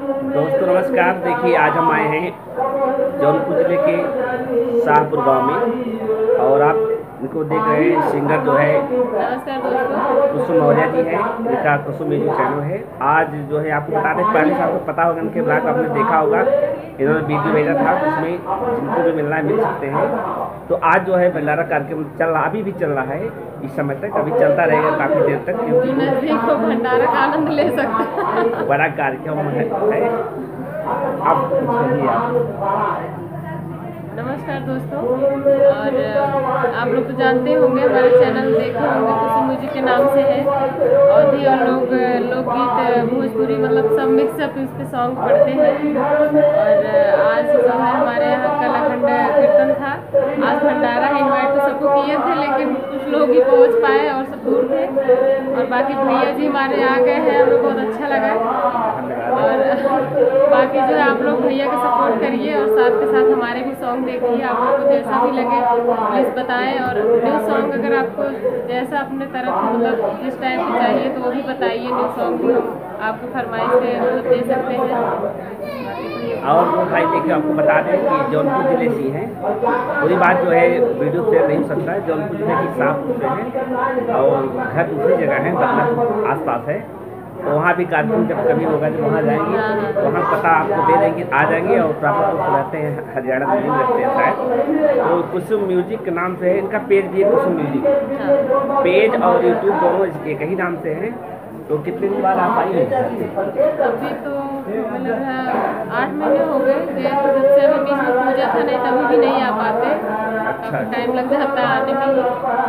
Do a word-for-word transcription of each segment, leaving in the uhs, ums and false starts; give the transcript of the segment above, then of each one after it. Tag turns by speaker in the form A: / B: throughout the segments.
A: दोस्तों नमस्कार। देखिए आज हम आए हैं जौनपुर जिले के शाहपुर गांव में और आप इनको देख रहे हैं। सिंगर जो है
B: नमस्कार दोस्तों।
A: कुसुम मौर्य जी हैं, इनका कुसुम म्यूजिक चैनल है। आज जो है आपको बता दें, पहले से आपको पता होगा, इनके ब्लॉग आपने देखा होगा, इन्होंने वीडियो भेजा था जिसमें जिनको भी मिलना है मिल सकते हैं। तो आज जो है भंडारा कार्यक्रम चल रहा, अभी भी चल रहा है इस समय तक, अभी चलता रहेगा काफ़ी देर तक, क्योंकि
B: नजदीक को भंडारा का आनंद ले सकते हैं।
A: बड़ा कार्यक्रम है। अब चलिए आप।
B: नमस्कार दोस्तों। और आप लोग तो जानते होंगे, हमारे चैनल देखे होंगे, कुसुम म्यूजिक के नाम से है। अवधी और लोग लोकगीत, भोजपुरी, मतलब सब मिक्सअप इस पे सॉन्ग पढ़ते हैं। और आज जो है हमारे यहाँ कलाखंड कीर्तन था। आज भंडारा है, इन्वाइट तो सबको किए थे, लेकिन कुछ लोग ही पहुँच पाए और सब दूर थे। और बाकी भैया जी हमारे आ गए हैं, हमें बहुत अच्छा लगा। और बाकी जो है आप लोग भैया का सपोर्ट करिए और साथ के साथ हमारे भी सॉन्ग देखिए। आप लोग को जैसा भी लगे प्लीज़ बताएं। और न्यू सॉन्ग अगर आपको जैसा अपने तरफ मतलब जिस टाइप की चाहिए तो वो भी बताइए। न्यू सॉन्ग भी हम आपको फरमाइश से मतलब दे सकते हैं।
A: और वो भाई देखिए आपको बता दें कि जौनपुर जिले से हैं। पूरी बात जो है वीडियो शेयर नहीं हो सकता है। जौनपुर जिले की शाहपुर से हैं और घर दूसरी जगह है, मतलब आस पास है। तो वहाँ भी कार्यक्रम जब कभी होगा, जब वहाँ जाएंगे तो वहाँ पता आपको दे देंगे, आ जाएंगे। और प्रॉपर तो रहते हैं हरियाणा दिल्ली में रहते हैं शायद। तो कुसुम म्यूजिक के नाम से है इनका पेज भी है, कुसुम म्यूजिक पेज और यूट्यूब दोनों एक ही नाम से हैं। तो कितने दिन बाद आप आई हैं?
B: अभी तो मतलब आठ महीने हो गए, जब से अभी बीच में पूजा था, नहीं तभी भी नहीं आ पाते।
A: अच्छा,
B: टाइम लग जाता है आने में।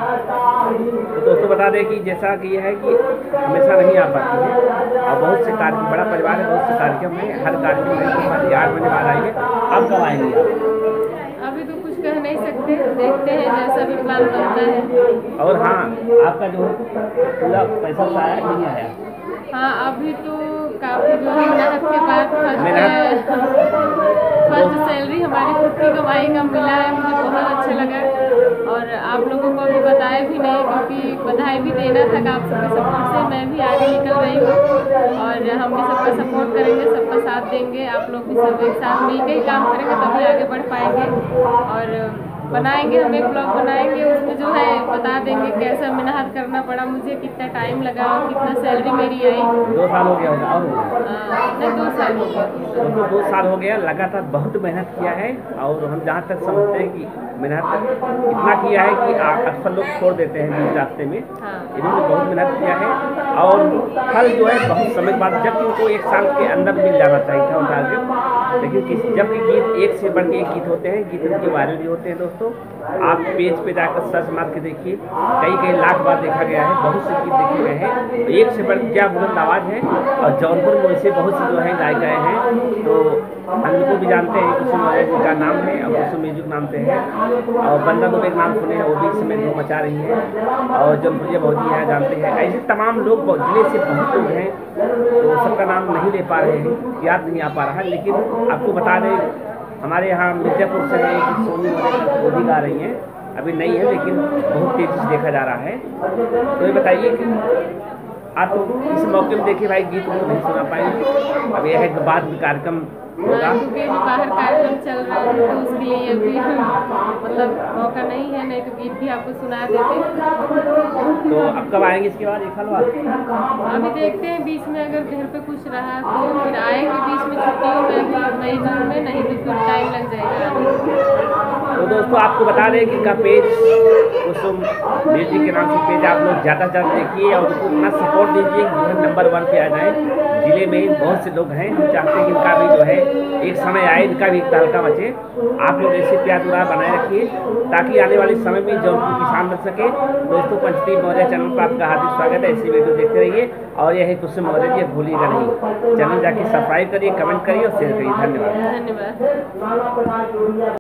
A: तो दोस्तों बता दें कि जैसा कि यह है कि हमेशा नहीं आ पाती है और बहुत से कार्यक्रम, बड़ा परिवार है, बहुत से कार्यक्रम है, हर कार्यक्रम नहीं हो पाती। आठ महीने बाद आएंगे। अब कब आएंगे आप?
B: अभी तो कुछ कह नहीं सकते, देखते हैं जैसा भी प्लान बनता है।
A: और हाँ, आपका जो पूरा पैसा सा आया नहीं आया?
B: हाँ, अभी तो काफ़ी जो है मेहनत के बाद फर्स्ट फर्स्ट सैलरी हमारी खुद की कमाई का मिला है। मुझे बहुत अच्छा लगा और आप लोगों को अभी बताया भी नहीं, क्योंकि बधाई भी देना था। आप सबके सपोर्ट से मैं भी आगे निकल रही हूँ और हम भी सबका सपोर्ट करेंगे, सबका साथ देंगे। आप लोग भी सब एक साथ मिल के ही काम करेंगे तभी आगे बढ़ पाएंगे। और बनाएंगे, हम एक ब्लॉग बनाएंगे, उसमें जो है बता देंगे कैसा मेहनत करना पड़ा मुझे, कितना टाइम लगा और कितना सैलरी मेरी आई।
A: दो साल हो गया होगा? और
B: नहीं, दो साल हो गया।
A: दोस्तों दो साल हो गया, लगातार बहुत मेहनत किया है। और हम जहाँ तक समझते हैं कि मेहनत इतना किया है कि अक्सर लोग छोड़ देते हैं बीच रास्ते में।
B: हाँ।
A: इन्होंने बहुत मेहनत किया है और फल जो है बहुत समय बाद, जब इनको एक साल के अंदर मिल जाना चाहिए था उनका आगे। लेकिन किस जबकि गीत एक से बढ़ के एक गीत होते हैं, गीत उनके वायरल भी होते हैं। दोस्तों आप पेज पे जाकर सर्च मार के देखिए, कई कई लाख बार देखा गया है, बहुत से गीत देखे गए हैं। तो एक से बढ़ क्या बुलंद आवाज़ है। और जौनपुर में वैसे बहुत से जो है गायिकाएँ हैं, तो हम इनको भी जानते हैं। कुसुम मौर्य जी का नाम है और कुसुम म्यूजिक नाम से है। और बंदा दुबे का नाम सुने हैं, वो भी इस समय धूम मचा रही है। और जौनपुर बहुत है जानते हैं, ऐसे तमाम लोग जिले से बहुत लोग हैं, तो सबका नाम नहीं ले पा रहे हैं, याद नहीं आ पा रहा है। लेकिन आपको बता दें, हमारे यहाँ मिर्जापुर से है कि सोनी मौर्य वो भी गा रही हैं, अभी नहीं है लेकिन बहुत तेज़ी से देखा जा रहा है। तो ये बताइए कि आप इस मौके में देखिए भाई, गीत को नहीं सुना पाएंगे। अब यह है कि बाद में कार्यक्रम होगा,
B: क्योंकि बाहर कार्यक्रम चल रहा है तो उसके लिए अभी मतलब मौका नहीं है, नहीं तो गीत भी आपको सुना देते।
A: तो अब कब आएंगे इसके बाद? एक साल बाद
B: अभी देखते हैं, बीच में अगर घर पे कुछ रहा तो फिर आएंगे, बीच में छुट्टियों में मई जून में, नहीं तो फिर टाइम लग जाएगा।
A: तो दोस्तों आपको बता दें कि इनका पेज कुसुम म्यूजिक के नाम से पेज आप लोग ज़्यादा से ज़्यादा देखिए और उनको इतना सपोर्ट दीजिए कि नंबर वन पे आ जाए। जिले में बहुत से लोग हैं, हम चाहते हैं कि इनका भी जो है एक समय आए, इनका भी एक तहलका मचे। आप लोग ऐसे प्यार दुलार बनाए रखिए ताकि आने वाले समय में जौनपुर किसान बन सके। दोस्तों पंचदीप मौर्य चैनल पर आपका हार्दिक स्वागत है, ऐसी वीडियो देखते रहिए। और यह है कुसुम मौर्य जी, भूलिएगा नहीं, चैनल जाके सब्सक्राइब करिए, कमेंट करिए और शेयर करिए। धन्यवाद।
B: धन्यवाद।